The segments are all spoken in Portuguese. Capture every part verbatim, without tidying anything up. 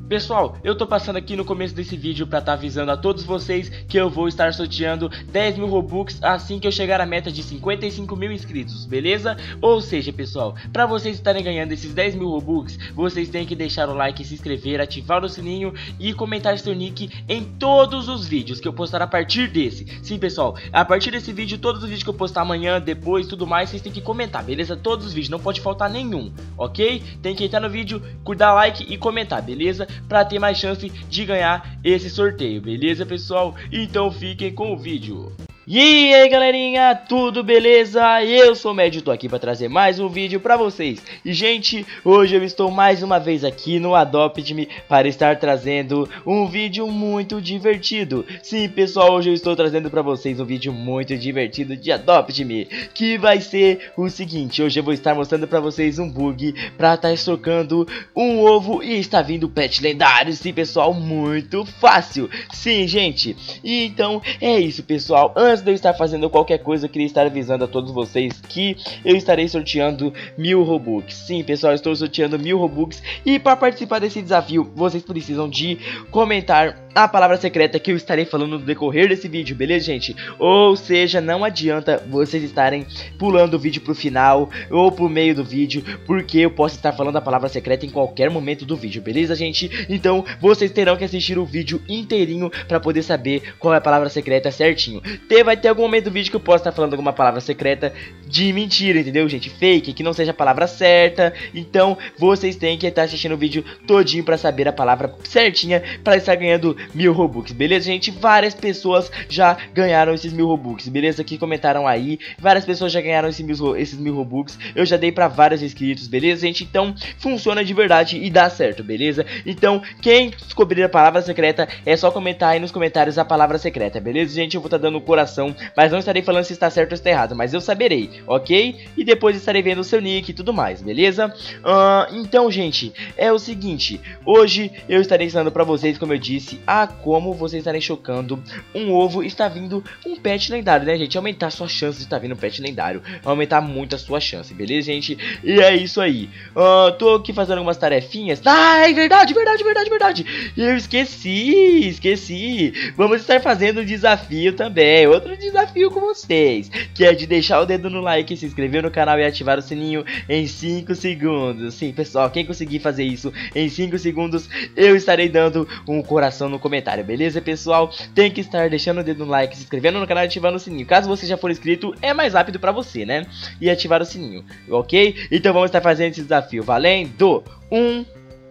Pessoal, eu tô passando aqui no começo desse vídeo pra tá avisando a todos vocês que eu vou estar sorteando dez mil Robux assim que eu chegar à meta de cinquenta e cinco mil inscritos, beleza? Ou seja, pessoal, pra vocês estarem ganhando esses dez mil Robux, vocês têm que deixar o like, se inscrever, ativar o sininho e comentar seu nick em todos os vídeos que eu postar a partir desse. Sim, pessoal, a partir desse vídeo, todos os vídeos que eu postar amanhã, depois, tudo mais, vocês têm que comentar, beleza? Todos os vídeos, não pode faltar nenhum, ok? Tem que entrar no vídeo, dar like e comentar, beleza? Pra ter mais chance de ganhar esse sorteio, beleza, pessoal? Então fiquem com o vídeo. E aí, galerinha, tudo beleza? Eu sou o Médio, tô aqui pra trazer mais um vídeo pra vocês. E, gente, hoje eu estou mais uma vez aqui no Adopt Me para estar trazendo um vídeo muito divertido. Sim, pessoal, hoje eu estou trazendo pra vocês um vídeo muito divertido de Adopt Me, que vai ser o seguinte: hoje eu vou estar mostrando pra vocês um bug pra estar estocando um ovo e está vindo pet lendário. Sim, pessoal, muito fácil. Sim, gente, e então é isso, pessoal. Antes de eu estar fazendo qualquer coisa, eu queria estar avisando a todos vocês que eu estarei sorteando mil Robux. Sim, pessoal, eu estou sorteando mil Robux. E para participar desse desafio, vocês precisam de comentar a palavra secreta que eu estarei falando no decorrer desse vídeo, beleza, gente? Ou seja, não adianta vocês estarem pulando o vídeo pro final ou pro meio do vídeo, porque eu posso estar falando a palavra secreta em qualquer momento do vídeo, beleza, gente? Então, vocês terão que assistir o vídeo inteirinho para poder saber qual é a palavra secreta certinho. Vai ter algum momento do vídeo que eu posso estar falando alguma palavra secreta de mentira, entendeu, gente? Fake, que não seja a palavra certa. Então, vocês têm que estar assistindo o vídeo todinho para saber a palavra certinha para estar ganhando mil Robux, beleza, gente? Várias pessoas já ganharam esses mil Robux, beleza? Que comentaram aí. Várias pessoas já ganharam esses mil, esses mil Robux. Eu já dei para vários inscritos, beleza, gente? Então, funciona de verdade e dá certo, beleza? Então, quem descobrir a palavra secreta, é só comentar aí nos comentários a palavra secreta, beleza, gente? Eu vou estar dando o coração, mas não estarei falando se está certo ou está errado, mas eu saberei, ok? E depois estarei vendo o seu nick e tudo mais, beleza? Uh, então, gente, é o seguinte: hoje eu estarei ensinando pra vocês, como eu disse, a como vocês estarem chocando um ovo e está vindo um pet lendário, né, gente? Aumentar a sua chance de estar vindo um pet lendário, aumentar muito a sua chance, beleza, gente? E é isso aí. Uh, tô aqui fazendo algumas tarefinhas. Ah, é verdade, verdade, verdade, verdade. Eu esqueci, esqueci. Vamos estar fazendo um desafio também, outro desafio com vocês, que é de deixar o dedo no like, se inscrever no canal e ativar o sininho em cinco segundos. Sim, pessoal, quem conseguir fazer isso em cinco segundos, eu estarei dando um coração no comentário, beleza, pessoal? Tem que estar deixando o dedo no like, se inscrevendo no canal e ativando o sininho. Caso você já for inscrito, é mais rápido pra você, né? E ativar o sininho, ok? Então vamos estar fazendo esse desafio valendo um,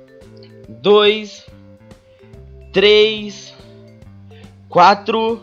dois, três, quatro,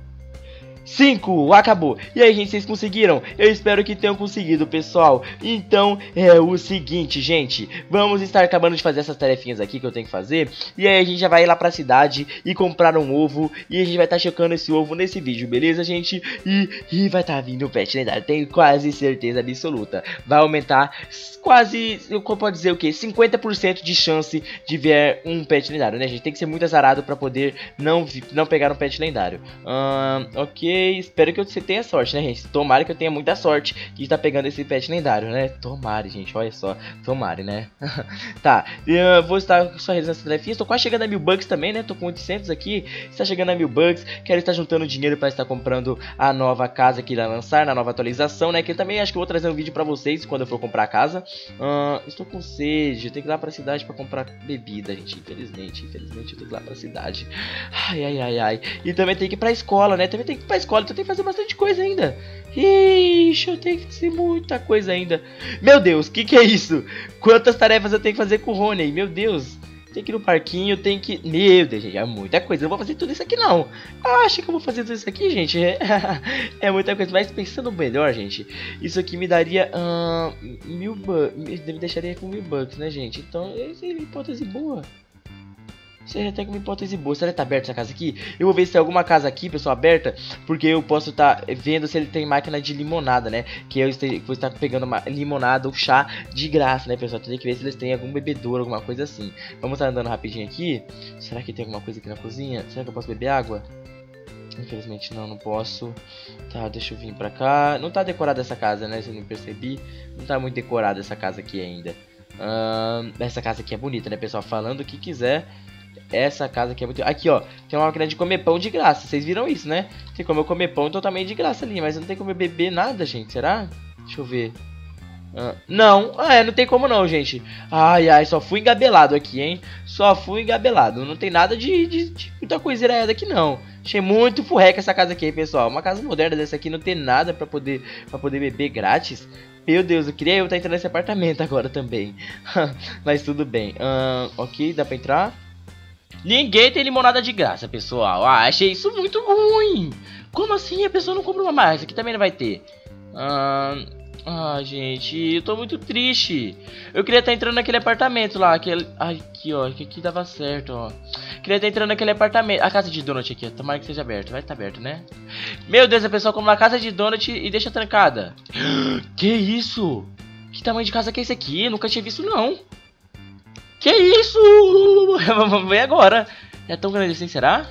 cinco, acabou. E aí, gente, vocês conseguiram? Eu espero que tenham conseguido, pessoal. Então, é o seguinte, gente, vamos estar acabando de fazer essas tarefinhas aqui que eu tenho que fazer. E aí a gente já vai ir lá pra cidade e comprar um ovo. E a gente vai estar chocando esse ovo nesse vídeo, beleza, gente? E, e vai estar vindo o pet lendário, tenho quase certeza absoluta. Vai aumentar quase, eu posso dizer o que? cinquenta por cento de chance de ver um pet lendário, né, gente? Tem que ser muito azarado pra poder não, não pegar um pet lendário. Hum, ok. Espero que você tenha sorte, né, gente? Tomara que eu tenha muita sorte de estar pegando esse pet lendário, né? Tomara, gente, olha só. Tomara, né? Tá, eu vou estar só realizando essa tarefinha. Estou quase chegando a mil bucks também, né? Tô com oitocentos aqui. Está chegando a mil bucks. Quero estar juntando dinheiro para estar comprando a nova casa que irá lançar, na nova atualização, né? Que eu também acho que eu vou trazer um vídeo pra vocês quando eu for comprar a casa. uh, Estou com sede. Eu tenho que ir lá pra cidade pra comprar bebida, gente. Infelizmente, infelizmente eu tenho que ir lá pra cidade. Ai, ai, ai, ai. E também tem que ir pra escola, né? Também tem que ir pra escola. Então tem que fazer bastante coisa ainda. Ixi, eu tenho que fazer muita coisa ainda. Meu Deus, o que que é isso? Quantas tarefas eu tenho que fazer com o Rony? Meu Deus. Tem que ir no parquinho, tem que... Meu Deus, gente, é muita coisa. Eu não vou fazer tudo isso aqui, não. Ah, acho que eu vou fazer tudo isso aqui, gente. É, é muita coisa. Mas pensando melhor, gente, isso aqui me daria uh, mil bucks. Me deixaria com mil bucks, né, gente? Então, essa é uma hipótese boa. Seja até que uma hipótese boa. Será que tá aberta essa casa aqui? Eu vou ver se tem alguma casa aqui, pessoal, aberta, porque eu posso estar tá vendo se ele tem máquina de limonada, né? Que eu vou estar pegando uma limonada ou chá de graça, né, pessoal? Tem que ver se eles têm algum bebedouro, alguma coisa assim. Vamos estar andando rapidinho aqui. Será que tem alguma coisa aqui na cozinha? Será que eu posso beber água? Infelizmente não, não posso. Tá, deixa eu vir pra cá. Não tá decorada essa casa, né? Se eu não percebi, não tá muito decorada essa casa aqui ainda. Uh, essa casa aqui é bonita, né, pessoal? Falando o que quiser. Essa casa aqui é muito... Aqui, ó, tem uma máquina de comer pão de graça. Vocês viram isso, né? Tem como eu comer pão totalmente de graça ali. Mas não tem como eu beber nada, gente. Será? Deixa eu ver. Uh, não. Ah, é, não tem como não, gente. Ai, ai, só fui engabelado aqui, hein? Só fui engabelado. Não tem nada de, de, de muita coisa irada aqui, não. Achei muito furreca essa casa aqui, hein, pessoal. Uma casa moderna dessa aqui não tem nada pra poder, pra poder beber grátis. Meu Deus, eu queria eu estar entrando nesse apartamento agora também. Mas tudo bem. Uh, ok, dá pra entrar? Ninguém tem limonada de graça, pessoal. Ah, achei isso muito ruim. Como assim a pessoa não compra uma mais? Aqui também não vai ter. Ah, ah, gente, eu tô muito triste. Eu queria estar entrando naquele apartamento lá. Aquele... Ai, aqui, ó. Que aqui dava certo, ó. Queria estar entrando naquele apartamento. A casa de donut aqui, ó. Tomara que seja aberto. Vai estar aberto, né? Meu Deus, a pessoa compra uma casa de donut e deixa trancada. Que isso? Que tamanho de casa que é esse aqui? Eu nunca tinha visto, não. Que isso? Vamos ver agora. É tão grande assim, será?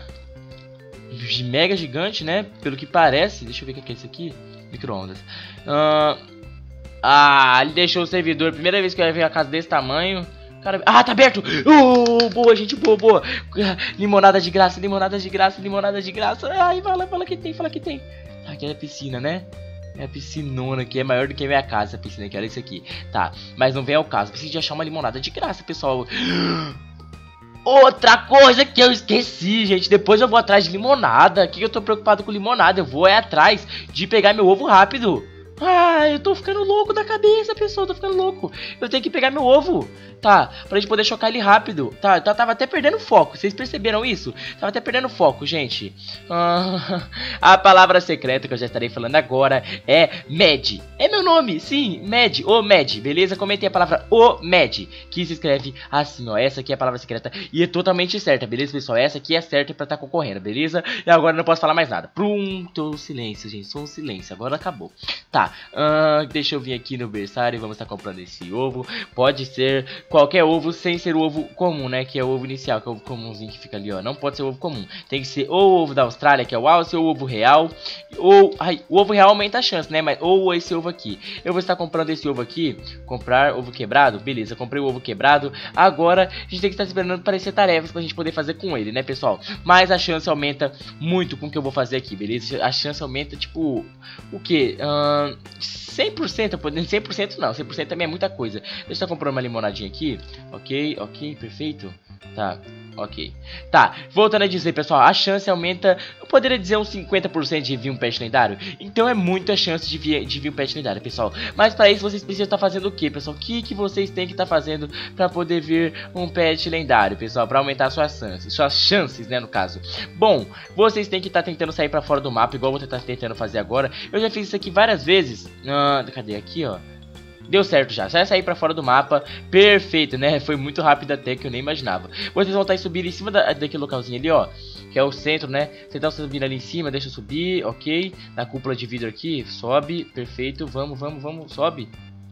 Mega gigante, né? Pelo que parece. Deixa eu ver o que é isso aqui. Micro-ondas. Uh... Ah, ele deixou o servidor. Primeira vez que eu ia ver a casa desse tamanho. Cara... Ah, tá aberto! Oh, boa, gente, boa, boa. Limonada de graça, limonada de graça, limonada de graça. Ai, fala, fala que tem, fala que tem. Aqui é a piscina, né? É a piscinona aqui, é maior do que a minha casa, essa piscina aqui, olha isso aqui. Tá, mas não vem ao caso, preciso de achar uma limonada de graça, pessoal. Outra coisa que eu esqueci, gente, depois eu vou atrás de limonada. Aqui eu tô preocupado com limonada, eu vou é atrás de pegar meu ovo rápido. Ah, eu tô ficando louco da cabeça, pessoal, eu tô ficando louco. Eu tenho que pegar meu ovo, tá, pra gente poder chocar ele rápido. Tá, eu tava até perdendo foco, vocês perceberam isso? Tava até perdendo foco, gente. ah, A palavra secreta que eu já estarei falando agora é Med. É meu nome, sim, Med, o Med, beleza? Comentei a palavra o Med, que se escreve assim, ó. Essa aqui é a palavra secreta e é totalmente certa, beleza, pessoal? Essa aqui é certa pra estar concorrendo, beleza? E agora eu não posso falar mais nada. Pronto, silêncio, gente, só um silêncio, agora acabou. Tá, uh, deixa eu vir aqui no berçário e vamos estar comprando esse ovo. Pode ser qualquer ovo sem ser o ovo comum, né? Que é o ovo inicial, que é o ovo comumzinho que fica ali, ó. Não pode ser o ovo comum. Tem que ser ou o ovo da Austrália, que é o Alce, ou o ovo real. Ou, ai, o ovo real aumenta a chance, né? Mas, ou esse ovo aqui. Eu vou estar comprando esse ovo aqui. Comprar ovo quebrado. Beleza, comprei o ovo quebrado. Agora, a gente tem que estar esperando aparecer tarefas pra gente poder fazer com ele, né, pessoal? Mas a chance aumenta muito com o que eu vou fazer aqui, beleza? A chance aumenta, tipo, o que? Uh, cem por cento, cem por cento não, cem por cento também é muita coisa. Deixa eu estar comprando uma limonadinha aqui. Ok, ok, perfeito. Tá, ok. Tá, voltando a dizer, pessoal, a chance aumenta, eu poderia dizer uns cinquenta por cento de vir um pet lendário. Então é muita chance de vir, de vir um pet lendário, pessoal. Mas para isso vocês precisam estar fazendo o que, pessoal? O que, que vocês têm que estar fazendo para poder vir um pet lendário, pessoal? Para aumentar suas chances, suas chances, né, no caso. Bom, vocês têm que estar tentando sair para fora do mapa, igual você está tentando fazer agora. Eu já fiz isso aqui várias vezes. Ah, cadê aqui, ó? Deu certo já, só sair pra fora do mapa. Perfeito, né? Foi muito rápido até que eu nem imaginava. Vocês vão estar subindo em cima da, daquele localzinho ali, ó, que é o centro, né? Vocês estão subindo ali em cima, deixa eu subir, ok. Na cúpula de vidro aqui, sobe, perfeito. Vamos, vamos, vamos, sobe.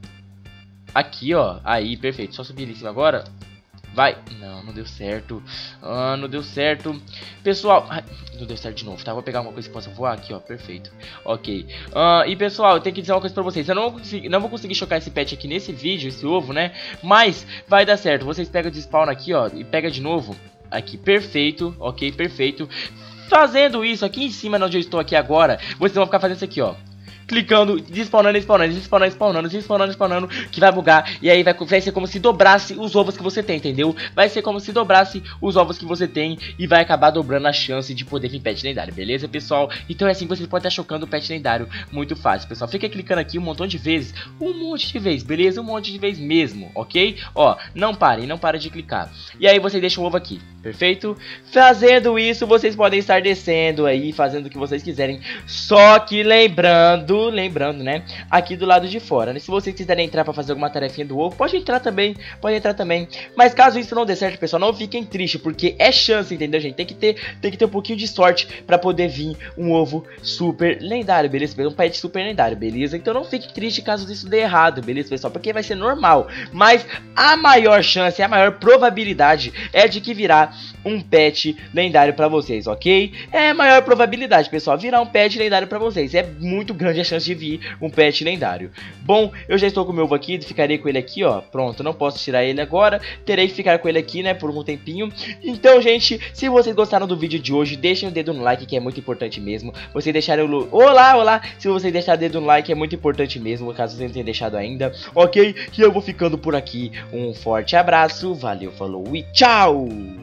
Aqui, ó, aí, perfeito. Só subir ali em cima agora. Vai, não, não deu certo. Ah, não deu certo. Pessoal, ai, não deu certo de novo, tá? Vou pegar uma coisa que possa voar aqui, ó, perfeito. Ok, ah, e pessoal, eu tenho que dizer uma coisa pra vocês. Eu não vou conseguir, não vou conseguir chocar esse pet aqui nesse vídeo, esse ovo, né? Mas vai dar certo, vocês pegam de spawn aqui, ó, e pega de novo. Aqui, perfeito, ok, perfeito. Fazendo isso aqui em cima, onde eu estou aqui agora, vocês vão ficar fazendo isso aqui, ó. Clicando, despawnando, spawnando, despawnando, spawnando, despawnando, spawnando, que vai bugar. E aí vai, vai ser como se dobrasse os ovos que você tem, entendeu? Vai ser como se dobrasse os ovos que você tem e vai acabar dobrando a chance de poder vir pet lendário, beleza, pessoal? Então é assim que vocês podem estar chocando o pet lendário muito fácil, pessoal. Fica clicando aqui um montão de vezes, um monte de vezes, beleza? Um monte de vezes mesmo, ok? Ó, não parem, não parem de clicar. E aí você deixa o ovo aqui, perfeito? Fazendo isso, vocês podem estar descendo aí, fazendo o que vocês quiserem. Só que lembrando... Lembrando, né? Aqui do lado de fora, né? Se vocês quiserem entrar pra fazer alguma tarefinha do ovo, pode entrar também, pode entrar também. Mas caso isso não dê certo, pessoal, não fiquem tristes, porque é chance, entendeu, gente? Tem que ter, tem que ter um pouquinho de sorte pra poder vir um ovo super lendário, beleza? Um pet super lendário, beleza? Então não fique triste caso isso dê errado, beleza, pessoal? Porque vai ser normal. Mas a maior chance, a maior probabilidade é de que virá virar um pet lendário pra vocês, ok? É a maior probabilidade, pessoal, virar um pet lendário pra vocês. É muito grande a chance de vir um pet lendário. Bom, eu já estou com o meu ovo aqui, ficarei com ele aqui, ó. Pronto, não posso tirar ele agora. Terei que ficar com ele aqui, né, por um tempinho. Então, gente, se vocês gostaram do vídeo de hoje, deixem o dedo no like, que é muito importante mesmo. Vocês deixarem o... Olá, olá! Se vocês deixarem o dedo no like, é muito importante mesmo, caso vocês não tenham deixado ainda, ok? E eu vou ficando por aqui. Um forte abraço, valeu, falou e tchau!